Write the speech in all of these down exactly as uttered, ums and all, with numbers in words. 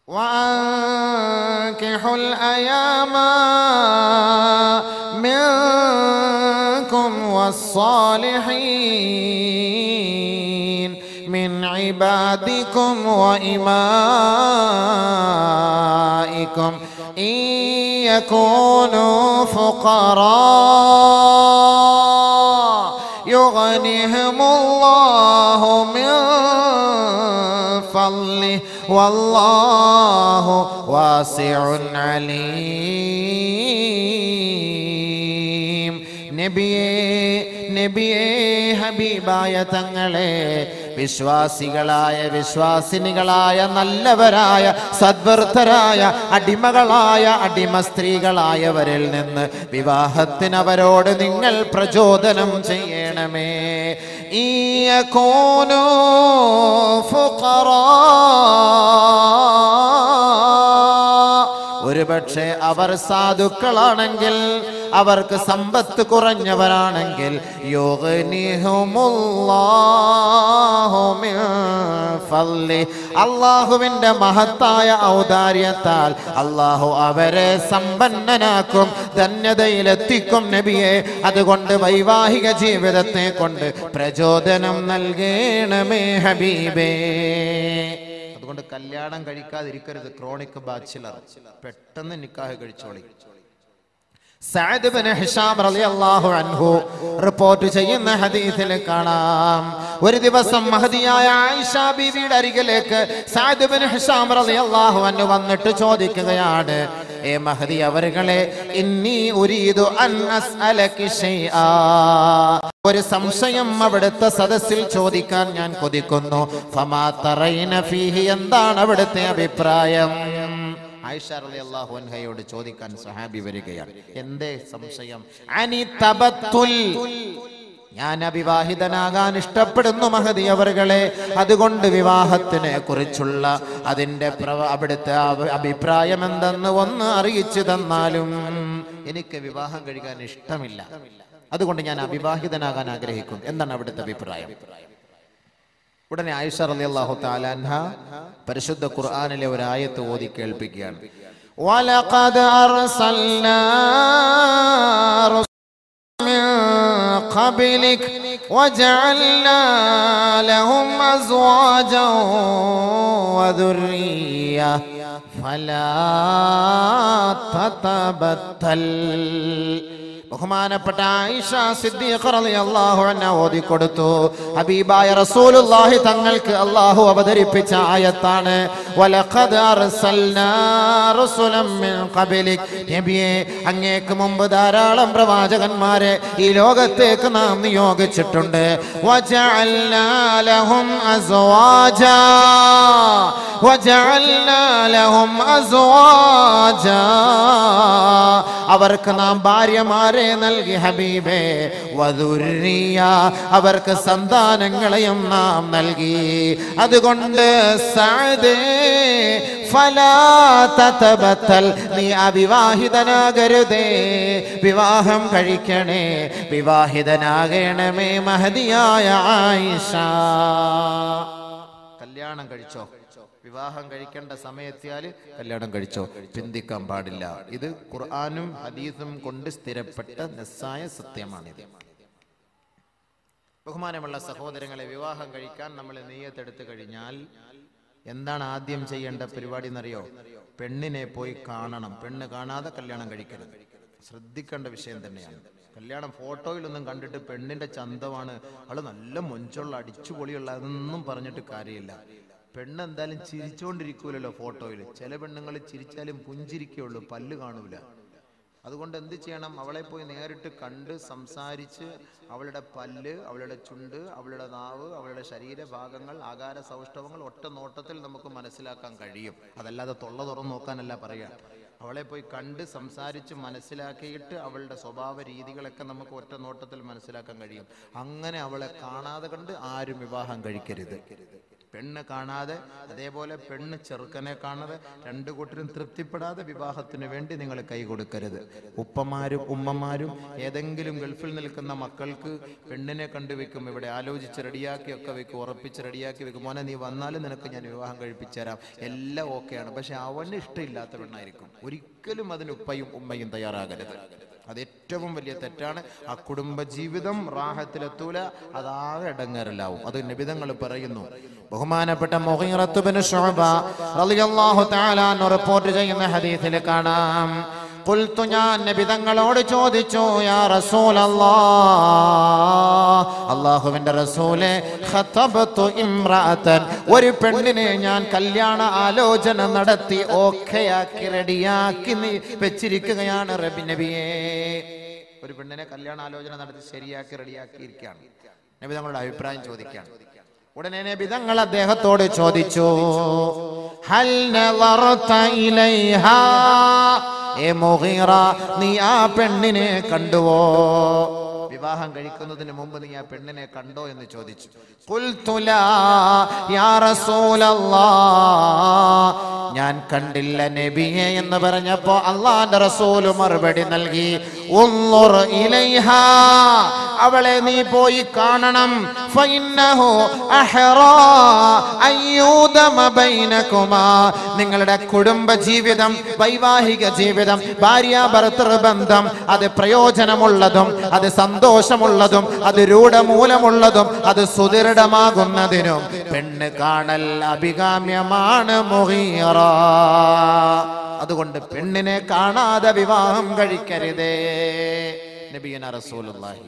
وأنكحوا الأيام منكم والصالحين من عبادكم وإمائكم إن يكونوا فقراء يغنهم الله من فضله والله واسع عليم. നബിയേ നബിയേ ഹബീബായ തങ്ങളെ വിശ്വാസികളായ വിശ്വാസിനികളായ നല്ലവരായ സദ്വൃത്തരായ അടിമകളായ അടിമ സ്ത്രീകളായവരിൽ നിന്ന് വിവാഹത്തിന് അവരോട് നിങ്ങൾ പ്രചോദനം ചെയ്യണമേ. ഇയകൂനു ഫുഖറാ, ഒരുപക്ഷെ അവർ സാധുക്കളാണെങ്കിൽ, അവർക്ക് സമ്പത്ത് കുറഞ്ഞവരാണെങ്കിൽ, യുഗ്നിഹുമുല്ലാഹു മിൻ ഫദ്ലി, അല്ലാഹുവിന്റെ മഹത്തായ ഔദാര്യത്താൽ അല്ലാഹു അവരെ സമ്പന്നനാക്കും, ധന്യതയിലെത്തിക്കും. നബിയെ, അതുകൊണ്ട് വൈവാഹിക ജീവിതത്തെ കൊണ്ട് പ്രചോദനം നൽകണമേ ഹബീബേ. അതുകൊണ്ട് കല്യാണം കഴിക്കാതിരിക്കരുത്. ക്രോണിക് ബാച്ചിലർ പെട്ടെന്ന് നിക്കാഹ് കഴിച്ചോളി. സഅദ് ഇബ്നു ഹിശാം റളിയല്ലാഹു അൻഹു റിപ്പോർട്ട് ചെയ്യുന്ന ഹദീസിൽ കാണാം, ഒരു ദിവസം മഹദിയായ ആയിഷ ബീവിയുടെ അരികിലേക്ക് സഅദ് ഇബ്നു ഹിശാം റളിയല്ലാഹു അൻഹു വന്നിട്ട് ചോദിക്കുകയാണ്, ഏ മഹദി അവர்களെ, ഇന്നി ഉരീദു അൻ അസ്അലകി ഷൈആ, ഒരു സംശയം അവിടുത്തെ സദസ്സിൽ ചോദിക്കാൻ ഞാൻ കൊതിക്കുന്നു. ഫമാ തറൈന ഫീഹി, എന്താണ് അവിടുത്തെ അഭിപ്രായം? ആയിഷ റളിയല്ലാഹു അൻഹയോട് ചോദിക്കാൻ സ്വഹാബി വരികയാണ്. എന്തേ സംശയം? അനി തബത്തുൽ, ഞാൻ അവിവാഹിതനാകാൻ ഇഷ്ടപ്പെടുന്നു മഹദി അവர்களെ, അതുകൊണ്ട് വിവാഹത്തിനെ കുറിച്ചുള്ള അതിന്റെ അവിടുത്തെ അഭിപ്രായം എന്തെന്ന് ഒന്ന് അറിയിച്ചു തന്നാലും. എനിക്ക് വിവാഹം കഴിക്കാൻ ഇഷ്ടമില്ല, അതുകൊണ്ട് ഞാൻ അവിവാഹിതനാകാൻ ആഗ്രഹിക്കും, എന്താണ് അവിടുത്തെ അഭിപ്രായം? ഉടനെ ആയിഷ റളിയല്ലാഹു തആല അൻഹ പരിശുദ്ധ ഖുർആനിലെ ഒരു ആയത്ത് ഓതി കേൾപ്പിക്കുകയാണ്. വലഖദ് അർസൽനാ റസൂലൻ മിൻ ഖബ്ലിക് വജഅൽനാ ലഹും അസ്വാജൻ വദുർരിയ്യ ഫലാ തതബത്തൽ. ബഹുമാനപ്പെട്ട ആയിഷ സിദ്ദീഖ റളിയല്ലാഹു അൻഹ ഓതി കൊടുത്തു. ഹബീബായ റസൂലുള്ളാഹി തങ്ങൾക്ക് അല്ലാഹു അവതരിപ്പിച്ച ആയത്താണ്. വലഖദ് അർസൽനാ റസൂലൻ മിൻ ഖബ്ലിക്, നബിയേ, അങ്ങേക്ക് മുമ്പ് ധാരാളം പ്രവാചകന്മാരെ ഈ ലോകത്തേക്ക് നാം നിയോഗിച്ചിട്ടുണ്ട്. വജഅൽനാ ലഹും അസ്വാജാ വജഅൽനാ ലഹും അസ്വാജാ, അവർക്ക് നാം ഭാര്യമാരെ നൽകി ഹബീബേ. വദുർരിയ, അവർക്ക് സന്താനങ്ങളെയും നാം നൽകി. അതുകൊണ്ട് സഅദേ ഫലാ തതബത്തൽ, നീ അവിവാഹിതനാകരുതേ, വിവാഹം കഴിക്കണേ, വിവാഹിതനാകണമേ മഹദിയായ ആയിഷ. കല്യാണം കഴിച്ചോ, വിവാഹം കഴിക്കേണ്ട സമയത്തിയാൽ കല്യാണം കഴിച്ചോ, ചിന്തിക്കാൻ പാടില്ല. ഇത് ഖുർആനും ഹദീസും കൊണ്ട് സ്ഥിരപ്പെട്ട നസ്സായ സത്യമാണിത്. ബഹുമാനമുള്ള സഹോദരങ്ങളെ, വിവാഹം കഴിക്കാൻ നമ്മൾ നിയ്യത്തെടുത്തു കഴിഞ്ഞാൽ എന്താണ് ആദ്യം ചെയ്യേണ്ട പരിപാടി എന്നറിയോ? പെണ്ണിനെ പോയി കാണണം. പെണ്ണ് കാണാതെ കല്യാണം കഴിക്കരുത്. ശ്രദ്ധിക്കേണ്ട വിഷയം തന്നെയാണ്. കല്യാണം ഫോട്ടോയിലൊന്നും കണ്ടിട്ട് പെണ്ണിന്റെ ചന്തമാണ്, അവള് നല്ല മൊഞ്ചുള്ള അടിച്ചുപൊളിയുള്ള, അതൊന്നും പറഞ്ഞിട്ട് കാര്യമില്ല. പെണ്ണ് എന്തായാലും ചിരിച്ചോണ്ടിരിക്കൂലല്ലോ ഫോട്ടോയിൽ. ചില പെണ്ണുങ്ങൾ ചിരിച്ചാലും പുഞ്ചിരിക്കുള്ളൂ, പല്ല് കാണൂല. അതുകൊണ്ട് എന്ത് ചെയ്യണം? അവളെ പോയി നേരിട്ട് കണ്ട് സംസാരിച്ച് അവളുടെ പല്ല്, അവളുടെ ചുണ്ട്, അവളുടെ നാവ്, അവളുടെ ശരീരഭാഗങ്ങൾ, ആകാര സൗഷ്ഠവങ്ങൾ ഒറ്റ നോട്ടത്തിൽ നമുക്ക് മനസ്സിലാക്കാൻ കഴിയും. അതല്ലാതെ തൊള്ള തുറന്ന് നോക്കാനല്ല പറയുക. അവളെ പോയി കണ്ട് സംസാരിച്ച് മനസ്സിലാക്കിയിട്ട് അവളുടെ സ്വഭാവ രീതികളൊക്കെ നമുക്ക് ഒറ്റ നോട്ടത്തിൽ മനസ്സിലാക്കാൻ കഴിയും. അങ്ങനെ അവളെ കാണാതെ കണ്ട് ആരും വിവാഹം കഴിക്കരുത്. പെണ്ണ് കാണാതെ, അതേപോലെ പെണ്ണ് ചെറുക്കനെ കാണാതെ, രണ്ടു കൂട്ടരും തൃപ്തിപ്പെടാതെ വിവാഹത്തിന് വേണ്ടി നിങ്ങൾ കൈ കൊടുക്കരുത്. ഉപ്പമാരും ഉമ്മമാരും ഏതെങ്കിലും ഗൾഫിൽ നിൽക്കുന്ന മക്കൾക്ക് പെണ്ണിനെ കണ്ടുവെക്കും, ഇവിടെ ആലോചിച്ച് റെഡിയാക്കി ഒക്കെ വെക്കും, ഉറപ്പിച്ച് റെഡിയാക്കി വെക്കും, മോനെ നീ വന്നാലും നിനക്ക് ഞാൻ വിവാഹം കഴിപ്പിച്ചു തരാം, എല്ലാം ഓക്കെയാണ്. പക്ഷെ അവന് ഇഷ്ടമില്ലാത്ത പെണ്ണായിരിക്കും. ഒരിക്കലും അതിന് ഉപ്പയും ഉമ്മയും തയ്യാറാകരുത്. അത് ഏറ്റവും വലിയ തെറ്റാണ്. ആ കുടുംബ ജീവിതം റാഹത്തിലെത്തൂല, അതാകെ ഇടങ്ങേറലാവും. അത് നബിതങ്ങൾ പറയുന്നു. ബഹുമാനപ്പെട്ട മുഗീറത്ത് ബിൻ ശുഅബ റളിയല്ലാഹു തആല അൻഹു റിപ്പോർട്ട് ചെയ്യുന്ന ഹദീസിൽ കാണാം, ഖുൽതു ഞാൻ നബി തങ്ങളോട് ചോദിച്ചു, യാ റസൂലല്ലാഹ്, അല്ലാഹുവിന്റെ റസൂലേ, ഖതബതു ഇംറഅതൻ, ഒരു പെണ്ണിനെ ഞാൻ കല്യാണ ആലോചന നടത്തി ഓക്കെയാക്കി റെഡിയാക്കി വെച്ചിരിക്കുകയാണ് റബ്ബി നബിയേ. ഒരു പെണ്ണിനെ കല്യാണ ആലോചന നടത്തി ശരിയാക്കി റെഡിയാക്കി ഇരിക്കുകയാണ്. നബി തങ്ങളുടെ അഭിപ്രായം ചോദിക്കുകയാണ്. ഉടനെ നബി തങ്ങൾ അദ്ദേഹത്തോട് ചോദിച്ചു, ഹൽ നളറത ഇലൈഹാ, ഏ മുഗീറ, നീ ആ പെണ്ണിനെ കണ്ടുവോ? വിവാഹം കഴിക്കുന്നതിന് മുമ്പ് നീ ആ പെണ്ണിനെ കണ്ടോ എന്ന് ചോദിച്ചു. ഖുൽതു ലാ യാ റസൂലല്ലാഹ്, ഞാൻ കണ്ടില്ല നബിയെ എന്ന് പറഞ്ഞപ്പോ അല്ലാഹുവിന്റെ റസൂൽ മറുപടി നൽകി, ഉൻളുർ ഇലൈഹാ, അവളെ നീ പോയി കാണണം. ഫഇന്നഹു അഹ്റാ അയ്യൂദമ ബൈനകുമാ, നിങ്ങളുടെ കുടുംബ ജീവിതം, വൈവാഹിക ജീവിതം, ഭാര്യ ഭർത്തൃ ബന്ധം അത് പ്രയോജനമുള്ളതും അത് സന്തോഷമുള്ളതും അത് രൂഢമൂലമുള്ളതും അത് സുദൃഢമാകുന്നതിനും പെണ്ണ് കാണൽ അഭികാമ്യമാണ് മുഗീറ. അതുകൊണ്ട് പെണ്ണിനെ കാണാതെ വിവാഹം കഴിക്കരുതേ. നബിയന റസൂലുള്ളാഹി.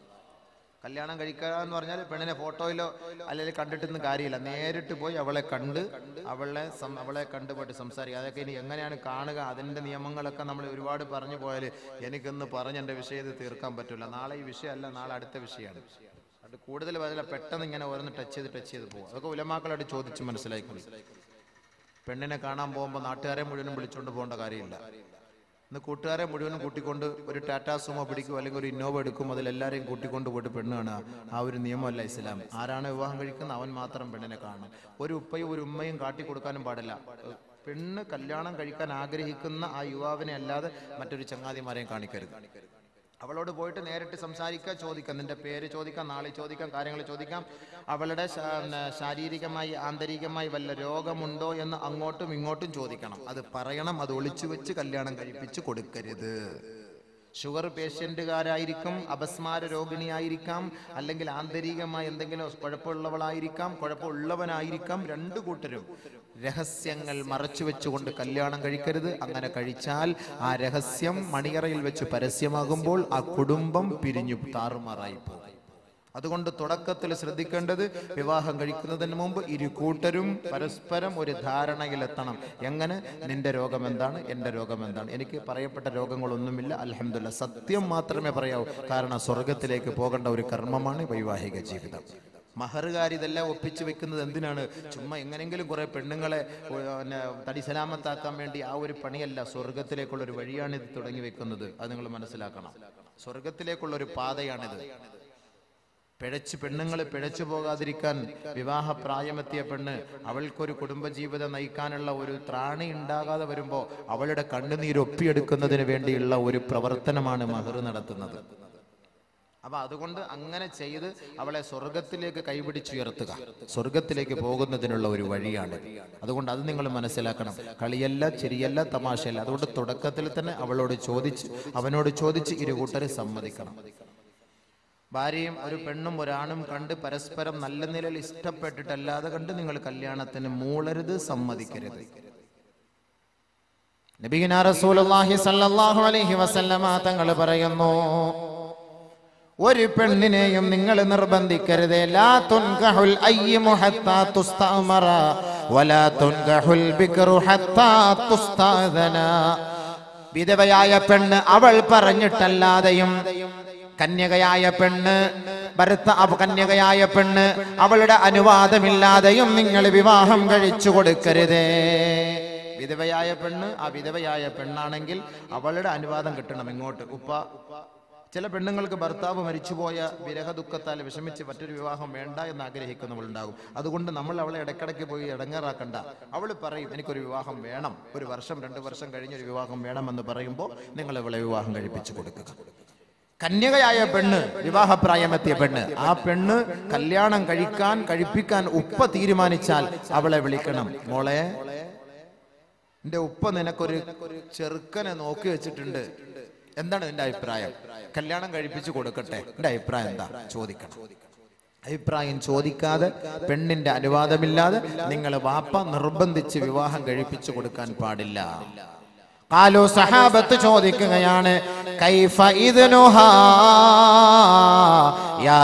കല്യാണം കഴിക്കുക എന്ന് പറഞ്ഞാൽ പെണ്ണിനെ ഫോട്ടോയിലോ അല്ലെങ്കിൽ കണ്ടിട്ടൊന്നും കാര്യമില്ല. നേരിട്ട് പോയി അവളെ കണ്ട് അവളെ അവളെ കണ്ടുപോയിട്ട് സംസാരിക്കുക. അതൊക്കെ ഇനി എങ്ങനെയാണ് കാണുക, അതിൻ്റെ നിയമങ്ങളൊക്കെ നമ്മൾ ഒരുപാട് പറഞ്ഞു പോയാൽ എനിക്കൊന്ന് പറഞ്ഞ് എൻ്റെ വിഷയത്തിൽ തീർക്കാൻ പറ്റില്ല. നാളെ ഈ വിഷയമല്ല, നാളെ അടുത്ത വിഷയമാണ്. അത് കൂടുതൽ പറഞ്ഞാൽ പെട്ടെന്ന് ഇങ്ങനെ ഓരോന്ന് ടച്ച് ചെയ്ത് ടച്ച് ചെയ്ത് പോകും. അതൊക്കെ ഉലമാക്കളോട് ചോദിച്ച് മനസ്സിലായിക്കൊള്ളു. പെണ്ണിനെ കാണാൻ പോകുമ്പോൾ നാട്ടുകാരെ മുഴുവനും വിളിച്ചുകൊണ്ട് പോകേണ്ട കാര്യമില്ല. ഇന്ന് കൂട്ടുകാരെ മുഴുവനും കൂട്ടിക്കൊണ്ട് ഒരു ടാറ്റാ സുമോ പിടിക്കും, അല്ലെങ്കിൽ ഒരു ഇന്നോവ എടുക്കും, അതിലെല്ലാവരെയും കൂട്ടിക്കൊണ്ട് പോയിട്ട് പെണ്ണ് കാണുക. ആ ഒരു നിയമമല്ല ഇസ്ലാം. ആരാണ് വിവാഹം കഴിക്കുന്നത് അവൻ മാത്രം പെണ്ണിനെ കാണണം. ഒരു ഉപ്പയും ഒരു ഉമ്മയും കാട്ടിക്കൊടുക്കാനും പാടില്ല. പെണ്ണ് കല്യാണം കഴിക്കാൻ ആഗ്രഹിക്കുന്ന ആ യുവാവിനെ അല്ലാതെ മറ്റൊരു ചങ്ങാതിമാരെയും കാണിക്കരുത്. അവളോട് പോയിട്ട് നേരിട്ട് സംസാരിക്കുക, ചോദിക്കാം, നിന്റെ പേര് ചോദിക്കാം, നാളെ ചോദിക്കാം, കാര്യങ്ങൾ ചോദിക്കാം. അവളുടെ ശാരീരികമായി ആന്തരികമായി വല്ല രോഗമുണ്ടോ എന്ന് അങ്ങോട്ടും ഇങ്ങോട്ടും ചോദിക്കണം. അത് പറയണം. അത് ഒളിച്ചു വെച്ച് കല്യാണം കഴിപ്പിച്ച് കൊടുക്കരുത്. ഷുഗർ പേഷ്യന്റുകാരായിരിക്കും, അപസ്മാര രോഗിണിയായിരിക്കാം, അല്ലെങ്കിൽ ആന്തരികമായി എന്തെങ്കിലും കുഴപ്പമുള്ളവളായിരിക്കാം, കുഴപ്പമുള്ളവനായിരിക്കാം. രണ്ടു കൂട്ടരും രഹസ്യങ്ങൾ മറച്ചു വെച്ചുകൊണ്ട് കല്യാണം കഴിക്കരുത്. അങ്ങനെ കഴിച്ചാൽ ആ രഹസ്യം മണിയറയിൽ വെച്ച് പരസ്യമാകുമ്പോൾ ആ കുടുംബം പിരിഞ്ഞു താറുമാറായി പോകും. അതുകൊണ്ട് തുടക്കത്തിൽ ശ്രദ്ധിക്കേണ്ടത്, വിവാഹം കഴിക്കുന്നതിന് മുമ്പ് ഇരു കൂട്ടരും പരസ്പരം ഒരു ധാരണയിലെത്തണം. എങ്ങനെ, നിന്റെ രോഗം എന്താണ്, എൻ്റെ രോഗം എന്താണ്, എനിക്ക് പറയപ്പെട്ട രോഗങ്ങളൊന്നുമില്ല, അൽഹംദുലില്ലാഹ്, സത്യം മാത്രമേ പറയാവൂ. കാരണം സ്വർഗത്തിലേക്ക് പോകേണ്ട ഒരു കർമ്മമാണ് വൈവാഹിക ജീവിതം. മഹറുകാർ ഇതെല്ലാം ഒപ്പിച്ചു വെക്കുന്നത് എന്തിനാണ്? ചുമ്മാ എങ്ങനെങ്കിലും കുറെ പെണ്ണുങ്ങളെ തടി സലാമത്താക്കാൻ വേണ്ടി. ആ ഒരു പണിയല്ല, സ്വർഗത്തിലേക്കുള്ളൊരു വഴിയാണ് ഇത് തുടങ്ങി വെക്കുന്നത്. അത് നിങ്ങൾ മനസ്സിലാക്കണം. സ്വർഗത്തിലേക്കുള്ളൊരു പാതയാണിത്. പിഴച്ച് പെണ്ണുങ്ങൾ പിഴച്ചു പോകാതിരിക്കാൻ വിവാഹപ്രായമെത്തിയ പെണ്ണ് അവൾക്കൊരു കുടുംബജീവിതം നയിക്കാനുള്ള ഒരു ത്രാണി ഉണ്ടാകാതെ വരുമ്പോൾ അവളുടെ കണ്ണുനീര് ഒപ്പിയെടുക്കുന്നതിന് വേണ്ടിയുള്ള ഒരു പ്രവർത്തനമാണ് മഹർ നടത്തുന്നത്. അപ്പൊ അതുകൊണ്ട് അങ്ങനെ ചെയ്ത് അവളെ സ്വർഗത്തിലേക്ക് കൈപിടിച്ചുയർത്തുക, സ്വർഗത്തിലേക്ക് പോകുന്നതിനുള്ള ഒരു വഴിയാണ്. അതുകൊണ്ട് അത് നിങ്ങൾ മനസ്സിലാക്കണം. കളിയല്ല, ചിരിയല്ല, തമാശയല്ല. അതുകൊണ്ട് തുടക്കത്തിൽ തന്നെ അവളോട് ചോദിച്ച് അവനോട് ചോദിച്ച് ഇരുകൂട്ടരെ സമ്മതിക്കണം. ഭാര്യയും ഒരു പെണ്ണും ഒരാണും കണ്ട് പരസ്പരം നല്ല നിലയിൽ ഇഷ്ടപ്പെട്ടിട്ടല്ലാതെ കണ്ട് നിങ്ങൾ കല്യാണത്തിന് മൂളരുത്, സമ്മതിക്കരുത്. നബിയുനാ റസൂലുള്ളാഹി സ്വല്ലല്ലാഹു അലൈഹി വസല്ലമ തങ്ങൾ പറയുന്നു, ഒരു പെണ്ണിനെയും നിങ്ങൾ നിർബന്ധിക്കരുത്. ലാ തുൻകഹുൽ അയ്യിമു ഹത്താ തുസ്തഅമറ വലാ തുൻകഹുൽ ബിക്റു ഹത്താ തുസ്തഅദന. വിധവയായ പെണ്ണ് അവൾ പറഞ്ഞിട്ടല്ലാതെയും, കന്യകയായ പെണ്ണ് ഭർത്ത കന്യകയായ പെണ്ണ് അവളുടെ അനുവാദമില്ലാതെയും നിങ്ങൾ വിവാഹം കഴിച്ചു കൊടുക്കരുതേ. വിധവയായ പെണ്ണ് ആ വിധവയായ പെണ്ണാണെങ്കിൽ അവളുടെ അനുവാദം കിട്ടണം. ഇങ്ങോട്ട് ഉപ്പ ചില പെണ്ണുങ്ങൾക്ക് ഭർത്താവ് മരിച്ചുപോയ വിരഹ ദുഃഖത്താൽ വിഷമിച്ച് മറ്റൊരു വിവാഹം വേണ്ട എന്ന് ആഗ്രഹിക്കുന്നവളുണ്ടാകും. അതുകൊണ്ട് നമ്മൾ അവളെ ഇടയ്ക്കിടയ്ക്ക് പോയി ഇടങ്ങേറാക്കണ്ട. അവൾ പറയും എനിക്കൊരു വിവാഹം വേണം, ഒരു വർഷം രണ്ട് വർഷം കഴിഞ്ഞൊരു വിവാഹം വേണമെന്ന് പറയുമ്പോൾ നിങ്ങൾ അവളെ വിവാഹം കഴിപ്പിച്ചു കൊടുക്കുക. കന്യകയായ പെണ്ണ്, വിവാഹപ്രായമെത്തിയ പെണ്ണ്, ആ പെണ്ണ് കല്യാണം കഴിക്കാൻ കഴിപ്പിക്കാൻ ഉപ്പ തീരുമാനിച്ചാൽ അവളെ വിളിക്കണം. മോളെ, എന്റെ ഉപ്പ നിനക്കൊരു ചെറുക്കനെ നോക്കി വെച്ചിട്ടുണ്ട്, എന്താണ് നിന്റെ അഭിപ്രായം? കല്യാണം കഴിപ്പിച്ചു കൊടുക്കട്ടെ, എന്റെ അഭിപ്രായം എന്താ ചോദിക്കണം. അഭിപ്രായം ചോദിക്കാതെ, പെണ്ണിന്റെ അനുവാദമില്ലാതെ നിങ്ങൾ വാപ്പ നിർബന്ധിച്ച് വിവാഹം കഴിപ്പിച്ചു കൊടുക്കാൻ പാടില്ല. ഖാലു, സഹാബത്ത് ചോദിക്കുകയാണ്, കൈഫ ഇദ്നുഹാ യാ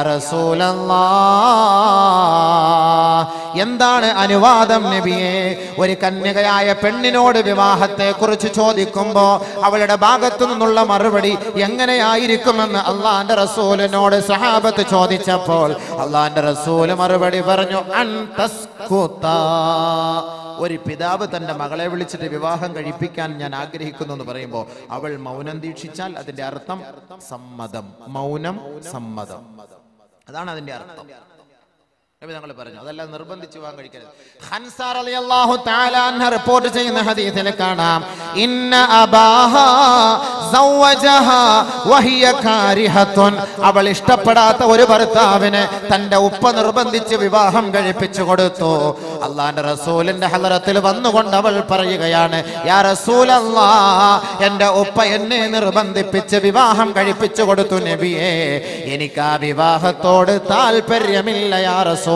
റസൂലല്ലാഹ്, എന്താണ് അനുവാദം നബിയെ? ഒരു കന്യകയായ പെണ്ണിനോട് വിവാഹത്തെ കുറിച്ച് ചോദിക്കുമ്പോ അവളുടെ ഭാഗത്തു നിന്നുള്ള മറുപടി എങ്ങനെയായിരിക്കുമെന്ന് അള്ളാന്റെ റസൂലിനോട് സഹാബത്ത് ചോദിച്ചപ്പോൾ അള്ളാന്റെ റസൂല് മറുപടി പറഞ്ഞു, അൻ തസ്കുതാ, ഒരു പിതാവ് തന്റെ മകളെ വിളിച്ചിട്ട് വിവാഹം കഴിപ്പിക്കാൻ ഞാൻ ആഗ്രഹിക്കുന്നു എന്ന് പറയുമ്പോൾ അവൾ മൗനം ദീക്ഷിച്ചാൽ അതിന്റെ അർത്ഥം സമ്മതം. മൗനം സമ്മതം, അതാണ് അതിന്റെ അർത്ഥം. ഞങ്ങൾ പറഞ്ഞു, അതെല്ലാം നിർബന്ധിച്ച് വിവാഹം കഴിക്കരുത്. ഹൻസ റളിയല്ലാഹു തആല അൻഹ റിപ്പോർട്ട് ചെയ്യുന്ന ഹദീസിൽ കാണാം, ഇന്ന അബാഹാ സവ്വജഹാ വഹിയ കാരിഹത്തുൻ, അവൾ ഇഷ്ടപ്പെടാത്ത ഒരു ഭർത്താവിനെ തന്റെ ഉപ്പ നിർബന്ധിച്ച് വിവാഹം കഴിപ്പിച്ചു കൊടുത്തു. അള്ളാന്റെ റസൂലിന്റെ ഹളറത്തിൽ വന്നുകൊണ്ട് അവൾ പറയുകയാണ്, യാ റസൂലല്ലാഹ്, എന്റെ ഉപ്പ എന്നെ നിർബന്ധിപ്പിച്ച് വിവാഹം കഴിപ്പിച്ചു കൊടുത്തു നബിയേ, എനിക്ക് ആ വിവാഹത്തോട് താല്പര്യമില്ല യാ റസൂലല്ലാഹ്.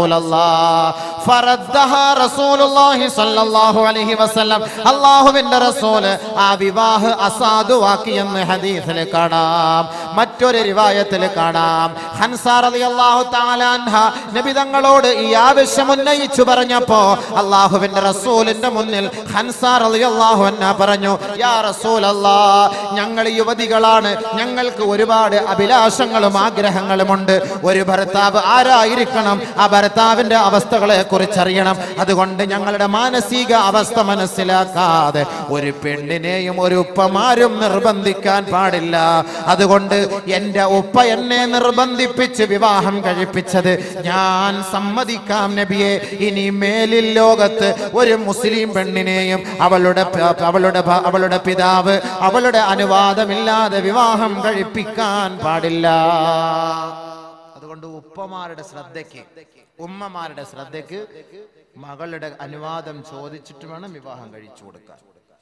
ഫറദ്ദഹാ റസൂലുള്ളാഹി സ്വല്ലല്ലാഹു അലൈഹി വസല്ലം, അല്ലാഹുവിന്റെ റസൂല് ആ വിവാഹം അസാധുവാക്കി എന്ന് ഹദീസിൽ കാണാം. മറ്റൊരു റിവായത്തിൽ കാണാം, ഹൻസ റളിയല്ലാഹു തആല അൻഹ നബി തങ്ങളോട് ഈ ആവശ്യം ഉന്നയിച്ചു പറഞ്ഞപ്പോ അല്ലാഹുവിന്റെ റസൂലിന്റെ മുന്നിൽ ഹൻസ റളിയല്ലാഹു അൻഹ പറഞ്ഞു, യാ റസൂലല്ലാഹ്, ഞങ്ങൾ യുവതികളാണ്, ഞങ്ങൾക്ക് ഒരുപാട് അഭിലാഷങ്ങളും ആഗ്രഹങ്ങളുമുണ്ട്. ഒരു ഭർത്താവ് ആരായിരിക്കണം, ആ ഭർത്താവിന്റെ അവസ്ഥകളെ കുറിച്ചറിയണം. അതുകൊണ്ട് ഞങ്ങളുടെ മാനസിക അവസ്ഥ മനസ്സിലാക്കാതെ ഒരു പെണ്ണിനെയും ഒരു ഉപ്പമാരും നിർബന്ധിക്കാൻ പാടില്ല. അതുകൊണ്ട് എന്റെ ഉപ്പ എന്നെ നിർബന്ധിപ്പിച്ച് വിവാഹം കഴിപ്പിച്ചത് ഞാൻ സമ്മതിക്കാം നബിയെ. ഇനി മേലിൽ ലോകത്ത് ഒരു മുസ്ലിം പെണ്ണിനെയും അവളുടെ അവളുടെ അവളുടെ പിതാവ് അവളുടെ അനുവാദമില്ലാതെ വിവാഹം കഴിപ്പിക്കാൻ പാടില്ല. അതുകൊണ്ട് ഉപ്പമാരുടെ ശ്രദ്ധയ്ക്ക്, ഉമ്മമാരുടെ ശ്രദ്ധയ്ക്ക് മകളുടെ അനുവാദം ചോദിച്ചിട്ട് വേണം വിവാഹം കഴിച്ചു കൊടുക്കാൻ.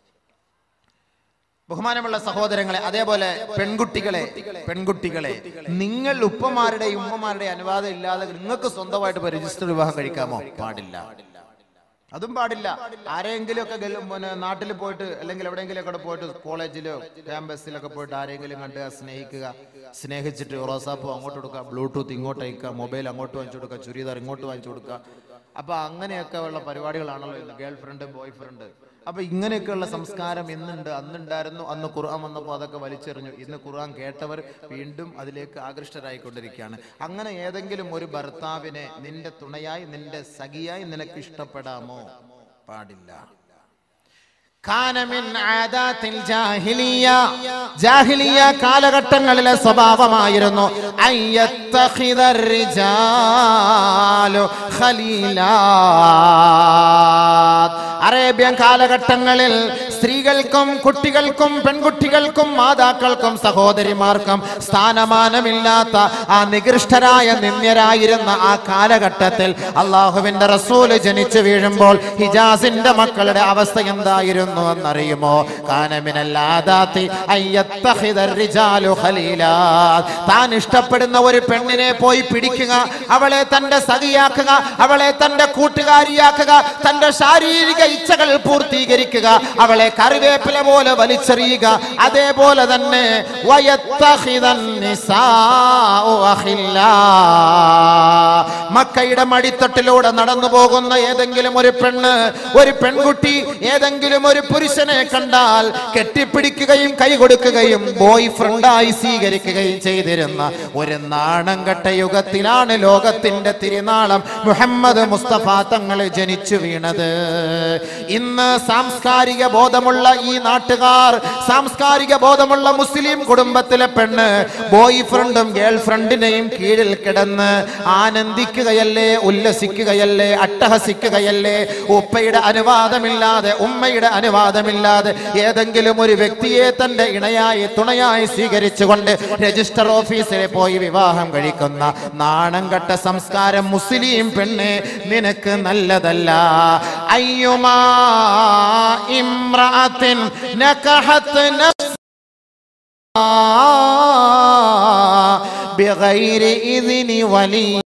ബഹുമാനമുള്ള സഹോദരങ്ങളെ, അതേപോലെ പെൺകുട്ടികളെ പെൺകുട്ടികളെ നിങ്ങൾ ഉപ്പമാരുടെയും ഉമ്മമാരുടെയും അനുവാദം ഇല്ലാതെ നിങ്ങൾക്ക് സ്വന്തമായിട്ട് രജിസ്റ്റർ വിവാഹം കഴിക്കാമോ? പാടില്ല, അതും പാടില്ല. ആരെങ്കിലും ഒക്കെ പിന്നെ നാട്ടിൽ പോയിട്ട് അല്ലെങ്കിൽ എവിടെയെങ്കിലും ഒക്കെ പോയിട്ട് കോളേജിലോ ക്യാമ്പസിലൊക്കെ പോയിട്ട് ആരെങ്കിലും കണ്ട് സ്നേഹിക്കുക, സ്നേഹിച്ചിട്ട് റോസാപ്പൂ അങ്ങോട്ട് കൊടുക്കുക, ബ്ലൂടൂത്ത് ഇങ്ങോട്ട് അയക്കുക, മൊബൈൽ അങ്ങോട്ട് വാങ്ങിച്ചു കൊടുക്കുക, ചുരിദാർ ഇങ്ങോട്ട് വാങ്ങിച്ചു കൊടുക്കുക. അപ്പൊ അങ്ങനെയൊക്കെ ഉള്ള പരിപാടികളാണല്ലോ ഇന്ന്, ഗേൾ ഫ്രണ്ട് ബോയ് ഫ്രണ്ട്. അപ്പൊ ഇങ്ങനെയൊക്കെയുള്ള സംസ്കാരം ഇന്നുണ്ട്, അന്നുണ്ടായിരുന്നു. അന്ന് ഖുർആൻ വന്നപ്പോൾ അതൊക്കെ വലിച്ചെറിഞ്ഞു. ഇന്ന് ഖുർആൻ കേട്ടവർ വീണ്ടും അതിലേക്ക് ആകൃഷ്ടരായിക്കൊണ്ടിരിക്കുകയാണ്. അങ്ങനെ ഏതെങ്കിലും ഒരു ഭർത്താവിനെ നിന്റെ തുണയായി, നിന്റെ സഖിയായി നിനക്ക് ഇഷ്ടപ്പെടാമോ? പാടില്ല. ജാഹിലിയ കാലഘട്ടങ്ങളിലെ സ്വഭാവമായിരുന്നു അറേബ്യൻ കാലഘട്ടങ്ങളിൽ സ്ത്രീകൾക്കും കുട്ടികൾക്കും പെൺകുട്ടികൾക്കും മാതാക്കൾക്കും സഹോദരിമാർക്കും സ്ഥാനമാനമില്ലാത്ത ആ നികൃഷ്ടരായ നിന്ദ്യരായിരുന്ന ആ കാലഘട്ടത്തിൽ അള്ളാഹുവിന്റെ റസൂല് ജനിച്ചു വീഴുമ്പോൾ ഹിജാസിന്റെ മക്കളുടെ അവസ്ഥ എന്തായിരുന്നു എന്നറിയുമോ? കാനമിനല്ലാദാത്തി അയ്യത്തഖിദർ റിജാലു ഖലീലാ, താൻ ഇഷ്ടപ്പെടുന്ന ഒരു പെണ്ണിനെ പോയി പിടിക്കുക, അവളെ തന്റെ സഖിയാക്കുക, അവളെ തന്റെ കൂട്ടുകാരിയാക്കുക, തന്റെ ശാരീരിക ഇച്ഛകൾ പൂർത്തീകരിക്കുക, അവളെ കറിവേപ്പില പോലെ വലിച്ചെറിയുക. അതേപോലെ തന്നെ മക്കയുടെ മടിത്തട്ടിലൂടെ നടന്നു പോകുന്ന ഏതെങ്കിലും ഒരു പെണ്ണ്, ഒരു പെൺകുട്ടി ഏതെങ്കിലും ഒരു പുരുഷനെ കണ്ടാൽ കെട്ടിപ്പിടിക്കുകയും കൈ കൊടുക്കുകയും ബോയ് ഫ്രണ്ടായി സ്വീകരിക്കുകയും ചെയ്തിരുന്ന ഒരു നാണം കെട്ട യുഗത്തിലാണ് ലോകത്തിന്റെ തിരുനാളം മുഹമ്മദ് മുസ്തഫ തങ്ങൾ ജനിച്ചു വീണത്. ഇന്ന് സാംസ്കാരിക ബോധമുള്ള ഈ നാട്ടുകാർ, സാംസ്കാരിക ബോധമുള്ള മുസ്ലിം കുടുംബത്തിലെ പെണ്ണ് ബോയ് ഫ്രണ്ടും ഗേൾ ഫ്രണ്ടിനെയും കീഴിൽ കിടന്ന് ആനന്ദിക്കുകയല്ലേ, ഉല്ലസിക്കുകയല്ലേ, അട്ടഹസിക്കുകയല്ലേ. ഉപ്പയുടെ അനുവാദമില്ലാതെ, ഉമ്മയുടെ അനുവാദമില്ലാതെ ഏതെങ്കിലും ഒരു വ്യക്തിയെ തന്റെ ഇണയായി തുണയായി സ്വീകരിച്ചുകൊണ്ട് രജിസ്റ്റർ ഓഫീസിൽ പോയി വിവാഹം കഴിക്കുന്ന നാണം കെട്ട സംസ്കാരം മുസ്ലിം പെണ്ണ് നിനക്ക് നല്ലതല്ല. അയ്യുമാ ഇംറഅത്തിൻ നകഹത് നഫ്സാ ബിഗൈരി ഇദ്നി വലി